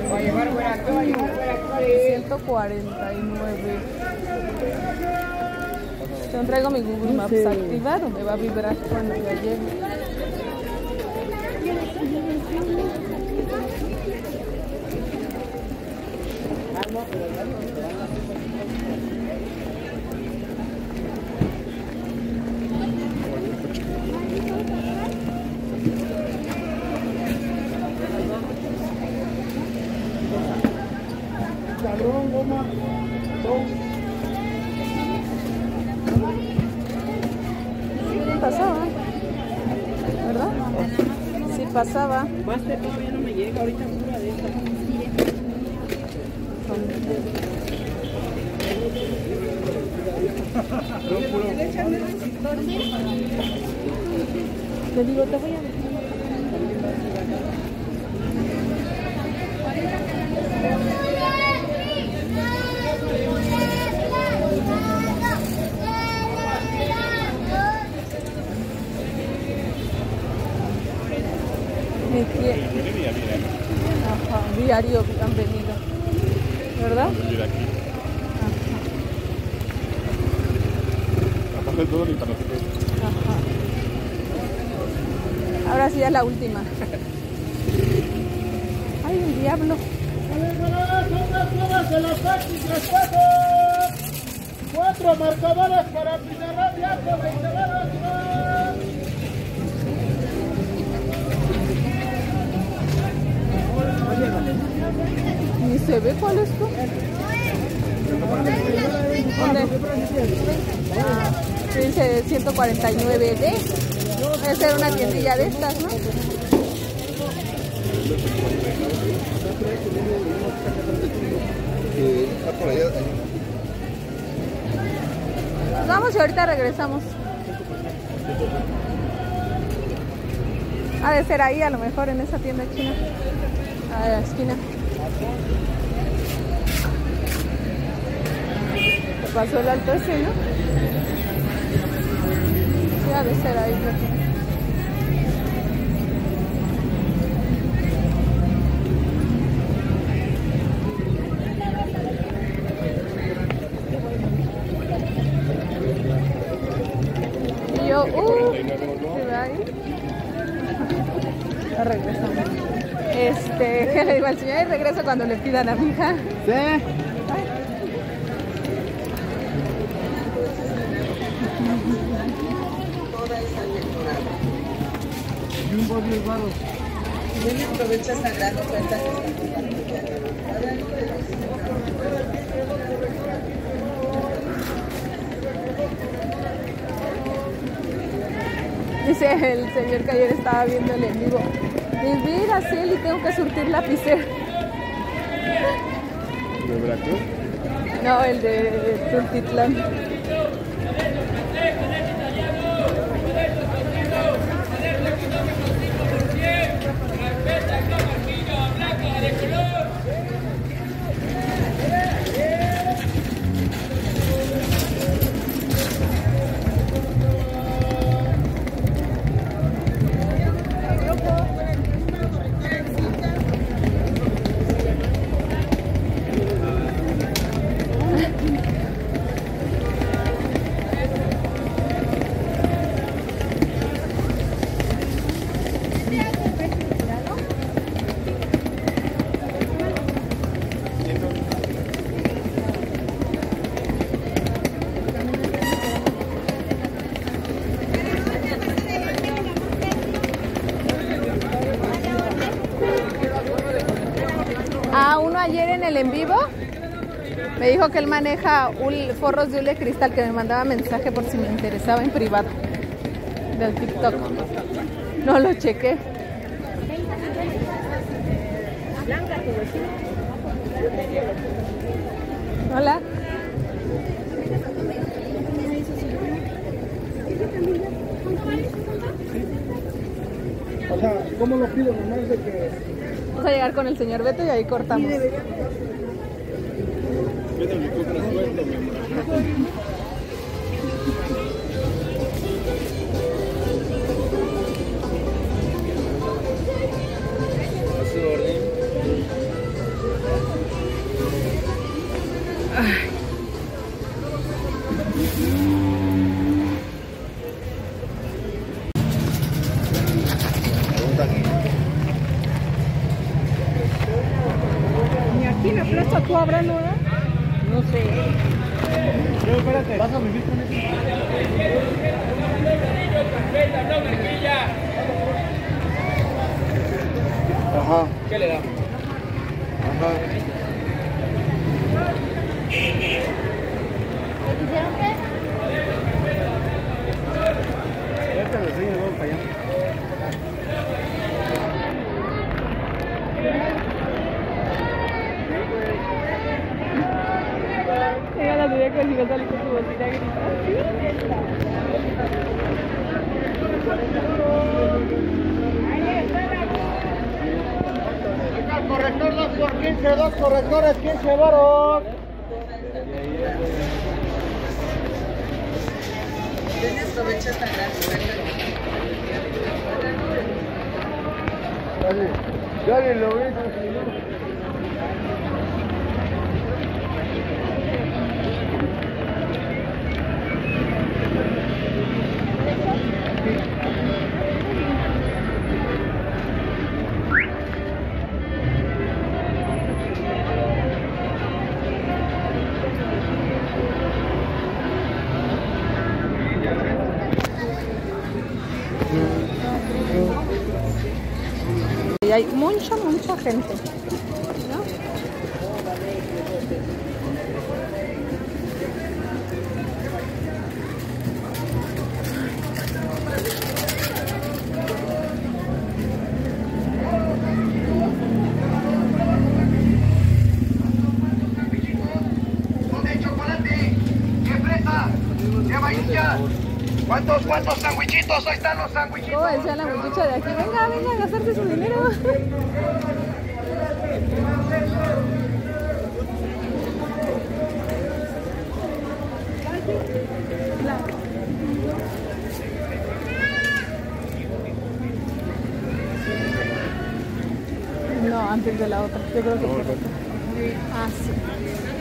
149. Yo traigo mi Google Maps activado, me va a vibrar cuando ya llegue. Pasaba, ¿verdad? Sí pasaba. Master todavía no me llega, ahorita pura de esta. Te digo, te voy a ver. Ajá, diario han venido, ¿verdad? Ajá. Ahora sí es la última. Ay, el diablo. De la taxi, 4 marcadores para Pizarra, Diaco, 20 varos. Ni se ve cuál es tú. ¿Dónde? Dice 149D. Debe ser una tiendilla de estas, ¿no? Nos vamos y ahorita regresamos. Ha de ser ahí, a lo mejor en esa tienda china. A la esquina. Se pasó el alto ese, ¿no? Sí, ha de ser ahí. Y yo, ¿se ve ahí? Ya regresamos. ¿Qué le digo al señor? Y regreso cuando le pidan a mi hija. Sí. Jumbo 10 varos. Ven y aprovecha esta gran oferta. Dice el señor que ayer estaba viendo el en vivo. Y mira, Celi, tengo que surtir lapicero. ¿De Veracruz? No, el de Tultitlán. Ayer en el en vivo me dijo que él maneja forros de hule cristal, que me mandaba mensaje por si me interesaba en privado del TikTok. No lo chequé. Hola. O sea, ¿cómo lo pido? Nomás de que... Vamos a llegar con el señor Beto y ahí cortamos. Ni aquí en la plaza tú habrá, ¿no? No sé. Pero espérate, vas a vivir con eso. Ajá. ¿Qué le damos? Ajá. Ahorita les enseño, vamos para allá. Llega la tuya que si va a salir con tu bocina a gritar. Corrector 2 por 15, 2 correctores, 15 varos. Ven, aprovecha esta gran oferta. Dale, lo ves. Y hay mucha gente, ¿no? ¿Dónde chocolate? ¿Qué fresa? ¿Qué vainilla? ¿Cuántos sandwichitos? Ahí están los sandwichitos. ¿Cómo decía la muchacha de aquí? Venga, venga a gastarse su dinero. No, antes de la otra. Yo creo que por otra. Ah, sí.